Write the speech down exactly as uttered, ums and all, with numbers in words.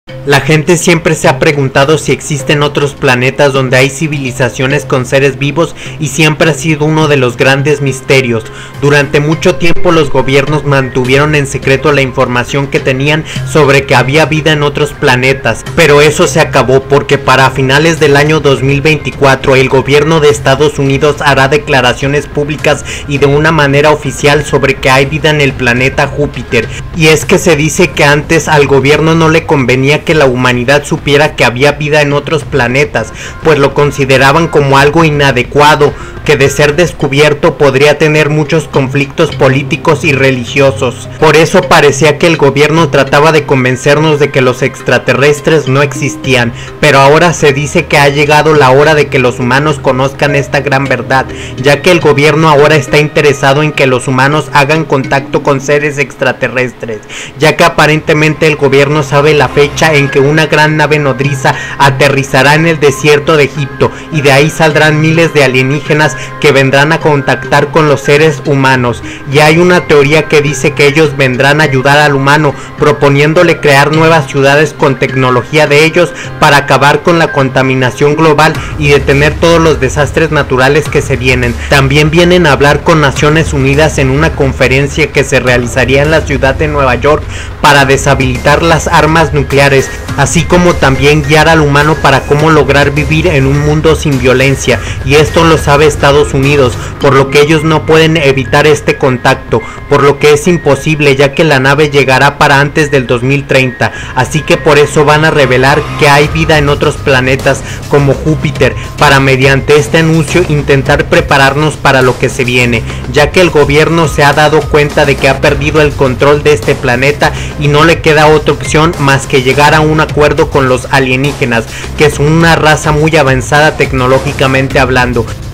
La gente siempre se ha preguntado si existen otros planetas donde hay civilizaciones con seres vivos y siempre ha sido uno de los grandes misterios. Durante mucho tiempo los gobiernos mantuvieron en secreto la información que tenían sobre que había vida en otros planetas, pero eso se acabó porque para finales del año dos mil veinticuatro el gobierno de Estados Unidos hará declaraciones públicas y de una manera oficial sobre que hay vida en el planeta Júpiter. Y es que se dice que antes al gobierno no le convenía que la humanidad supiera que había vida en otros planetas, pues lo consideraban como algo inadecuado, que de ser descubierto podría tener muchos conflictos políticos y religiosos. Por eso parecía que el gobierno trataba de convencernos de que los extraterrestres no existían, pero ahora se dice que ha llegado la hora de que los humanos conozcan esta gran verdad, ya que el gobierno ahora está interesado en que los humanos hagan contacto con seres extraterrestres, ya que aparentemente el gobierno sabe la fecha en que una gran nave nodriza aterrizará en el desierto de Egipto y de ahí saldrán miles de alienígenas que vendrán a contactar con los seres humanos. Y hay una teoría que dice que ellos vendrán a ayudar al humano proponiéndole crear nuevas ciudades con tecnología de ellos para acabar con la contaminación global y detener todos los desastres naturales que se vienen. También vienen a hablar con Naciones Unidas en una conferencia que se realizaría en la ciudad de Nueva York para deshabilitar las armas nucleares, así como también guiar al humano para cómo lograr vivir en un mundo sin violencia, y esto lo sabe Estados Unidos, por lo que ellos no pueden evitar este contacto, por lo que es imposible ya que la nave llegará para antes del dos mil treinta, así que por eso van a revelar que hay vida en otros planetas como Júpiter, para mediante este anuncio intentar prepararnos para lo que se viene, ya que el gobierno se ha dado cuenta de que ha perdido el control de este planeta y no le queda otra opción más que llegar a un acuerdo con los alienígenas, que es una raza muy avanzada tecnológicamente hablando,